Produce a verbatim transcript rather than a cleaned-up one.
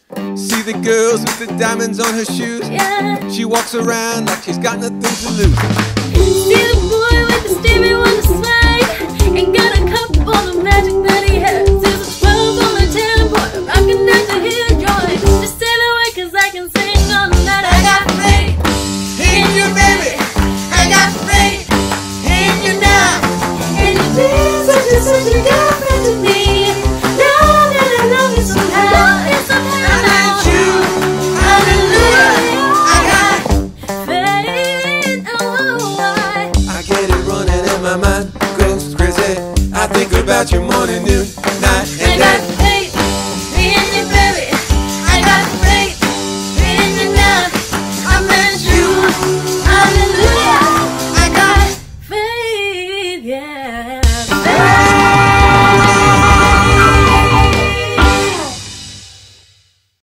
See the girls with the diamonds on her shoes? Yeah. She walks around like she's got nothing to lose. See the boy with the Stevie on the slide. Ain't got a cup on the magic that he